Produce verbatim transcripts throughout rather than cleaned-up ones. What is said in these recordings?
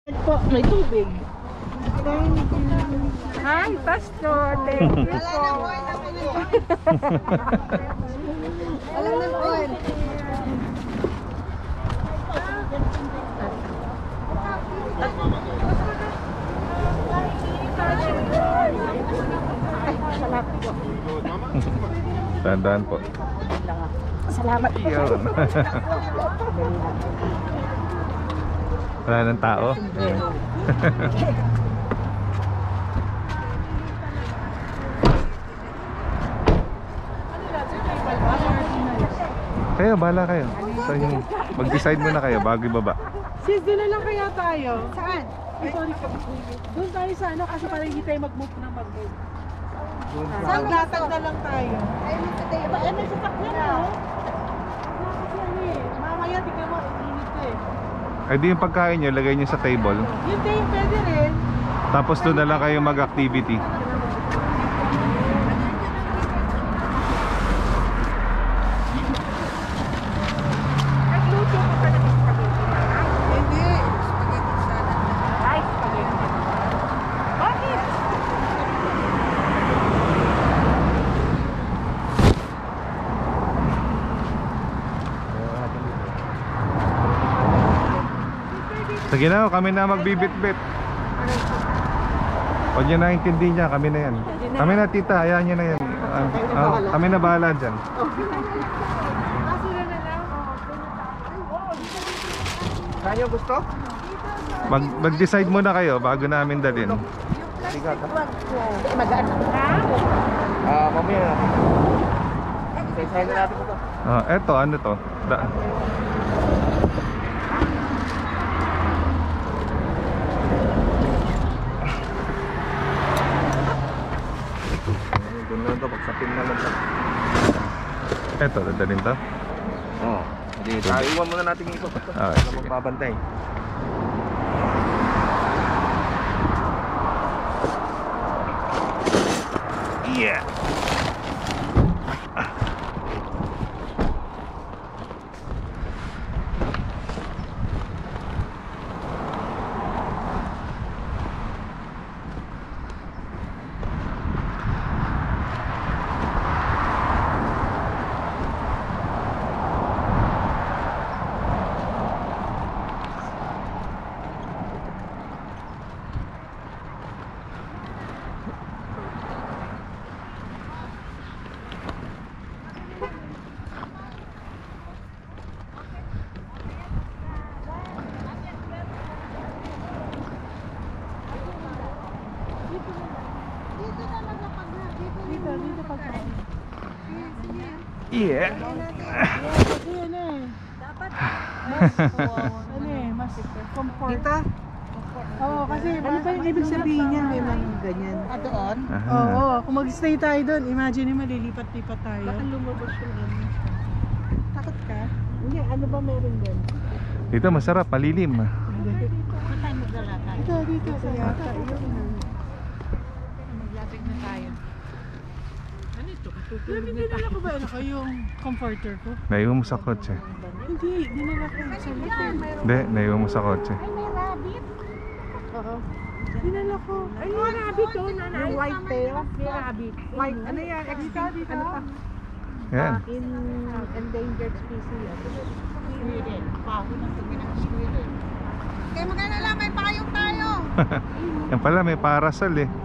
Po, may tubig. Hi, Pastor. Thank you po. Alam na po. Ay, salamat po. Tandaan po. Salamat po. Yun. Wala ng tao. Kayo, bahala kayo. So, yung mag-decide muna kayo bago ibaba. Sis, doon na lang kaya tayo. Saan? Ay, sorry po. Doon tayo sa ano kasi parang hindi tayo mag-move na mag-move. Saan Maglatag na lang tayo. Ay, may sa tayo. Ay, may sasakyan na. Kasi ano eh, mamaya tingnan mo, init eh. Ay di yung pagkain nyo, lagay nyo sa table. Yun din, pwede rin. Tapos doon na lang kayo mag-activity. Nagluto ko pa ng spaghetti. Hindi. Spaghetti salad. Ay, spaghetti. Bakit? Sige na, kami na magbibit-bit. Huwag nyo naintindi niya, kami na yan. Kami na tita, hayaan nyo na yan. Ah, ah, kami na bahala dyan. Kaso na na lang. Kayo gusto? Mag Mag-decide muna kayo bago namin dalhin. Magaan. Ah, mamaya natin. Isa-isa na natin ito. Ah, eto, ano to? Da Doon na ito, pagsapin na lang ito. eto, dadalhin to? Oo. Hindi, tayo iwan muna natin yung iba. Ah, Wala sige. magbabantay. Yeah! Dito, dito pag Yeah! Kasi ano eh. Dapat mas, ano eh, mas comfort. Dito? Oo, kasi Ano ba yung ibig sabihin niya? May mga ganyan. Ah, doon? Aha. Oo, kung mag-stay tayo doon, imagine mo, lilipat-lipat tayo. Baka lumabas yung ano. Takot ka? Hindi, ano ba meron doon? Dito masarap, malilim. Saan tayo maglalakad? Dito, dito, sa yata. Maglatag na tayo. Ano ito? Alam, hindi nila ko ba ano ko yung comforter ko? Naiwan mo sa kotse. Hindi, dinala ko sa likod. Hindi, naiwan mo sa kotse. May rabbit. Oo. Dinala ko. Ay, may rabbit oh, nanay. Yung white tail? May rabbit. White, ano yan? Extra dito? Ano pa? Yan. In endangered species. Squirrel. Baho ng tingin ng squirrel. Kaya magana lang, may payong tayo. Yan pala, may parasol eh.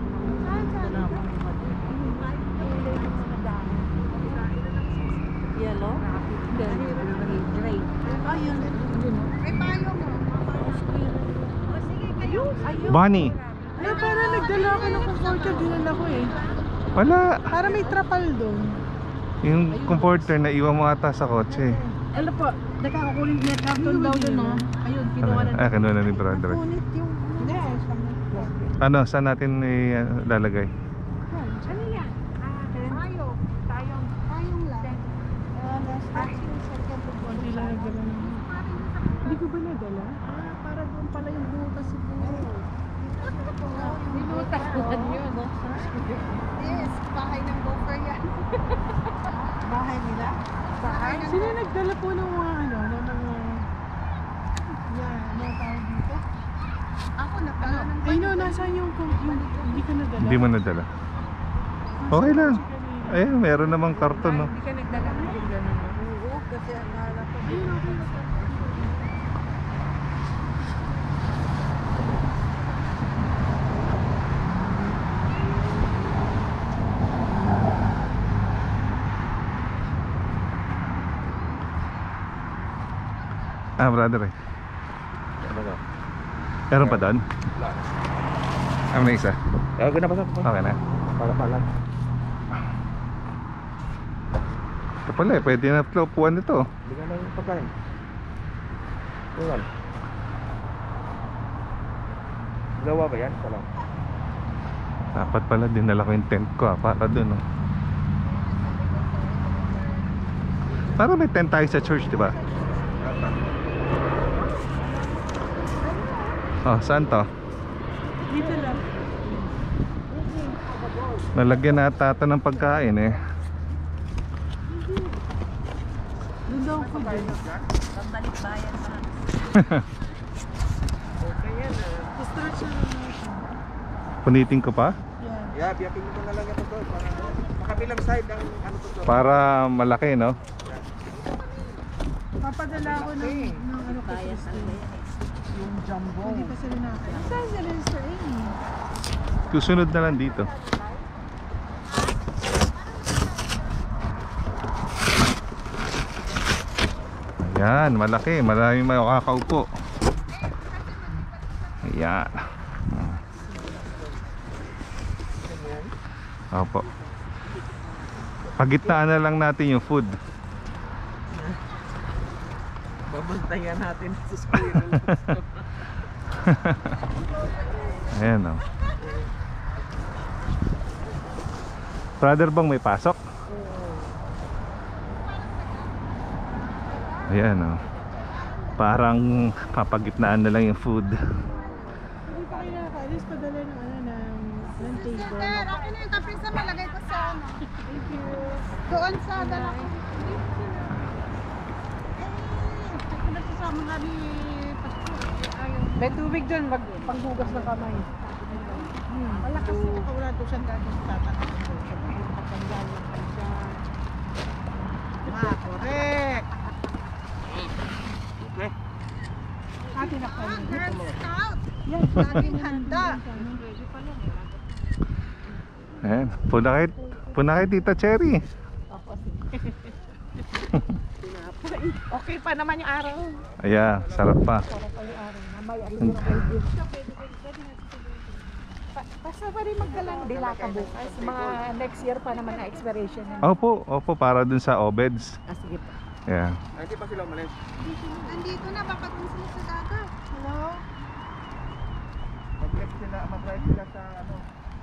Yellow? Gray. Ayun. May payong mo. O sige, kayo. Ayun. Bunny! Ay, para nagdala ako ng comforter, dinala ko eh. Wala! Para may trapal doon. Yung comforter na iwan mo ata sa kotse. Ano po, nagkakakulit na karton daw doon, no? Ayun, kinuha na. Ah, kinuha na ni brother. Kunit yung... Hindi. Ano, saan natin ilalagay? Ano yan? Ah, payong. Tayong. Payong lang. Ah, last action, second to Konti lang nagdala na. Hindi ko ba nadala? Ah, para doon pala yung butas siguro. Nilutas naman yun, no? Yes, bahay ng gopher yan. Bahay nila? Bahay ng Sino nagdala po ng mga ano, ng mga... Yan, ano tawag dito? Dino, nasaan yung, yung, yung hindi ka nadala? Hindi mo nadala. Okay lang. Ayun, meron namang karton, no? Hindi ka nagdala ng ganun. Oo, kasi ang nalala ko. Ayun, okay. Ah, brother eh. Ano ba? Meron pa doon? Wala. Ah, may isa. Gagawin na pa sa Okay na. Para pala. Ito pala eh, pwede na upuan nito. Bigyan na yung pagkain. Tuwan. Gawa ba yan? Salam. Dapat pala dinala ko yung tent ko ah, para doon oh. Para may tent tayo sa church, di ba? Oh, saan to? Dito lang. Nalagyan na ata ito ng pagkain eh. Doon daw ako din. Pambalik bayan pa. Stretch na lang natin. Punitin ko pa? Yan. Yeah, biyakin mo na lang ito doon. Para makabilang side ang ano to doon. Para malaki, no? Papadala ako ng, ng ano ko. Bayan talaga yan eh. Yung jumbo. Hindi pa sila nakakaya. Saan sila sa inyo? Susunod na lang dito. Ayan, malaki. Maraming makakaupo. Ayan. Opo. Pagitnaan na lang natin yung food. Babantayan natin sa squirrel. Ayan o. Brother bang may pasok? Ayan o. Parang papagitnaan na lang yung food. Hindi pa kayo nakakaalis. Padala ng ano ng, ng table. Sir, akin na yung kape sa malagay ko sa ano. Thank you. Doon sa dala ko. Eh, nagsasama nga ni Pastor. Ayaw. May tubig doon. Mag, panghugas ng kamay. Hmm. Malakas yung nakawala doon siyang gagawin sa tatanong ko. Kapanggal lang kayo dyan. Ah, correct. Okay. Atin na kayo. Ah, Girl Scout. Yan. Laging handa. Ayan. Puna kay, puna kay Tita Cherry. Okay pa naman yung araw. Ayan, sarap pa. Basta pa rin magdalang dilata bukas. Mga next year pa naman na expiration. Opo, opo, para dun sa Obeds. Ah, sige po. Ayan. Ay, hindi pa sila umalis. Nandito na, baka kung sila sa dagat. Hello? Mag-drive sila, mag-drive sila sa ano.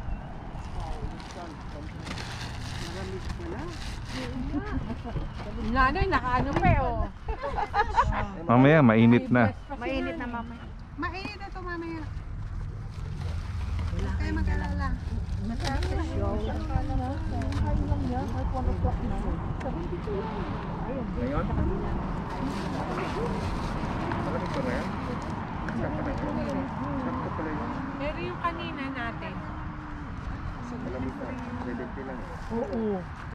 Nanoy, nakaano pa eh, oh. Mamaya, mainit na. Mainit na mamaya. Mainit na ito mamaya. Huwag kayo mag-alala. Ngayon? Malamig pa ngayon? Sakto na yun. Sakto pala yun. Pero yung kanina natin. Malamig pa. seventy lang. Oo.